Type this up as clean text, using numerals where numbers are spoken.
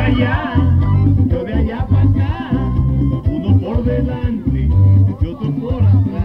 allá, yo de allá para acá, uno por delante y otro por atrás.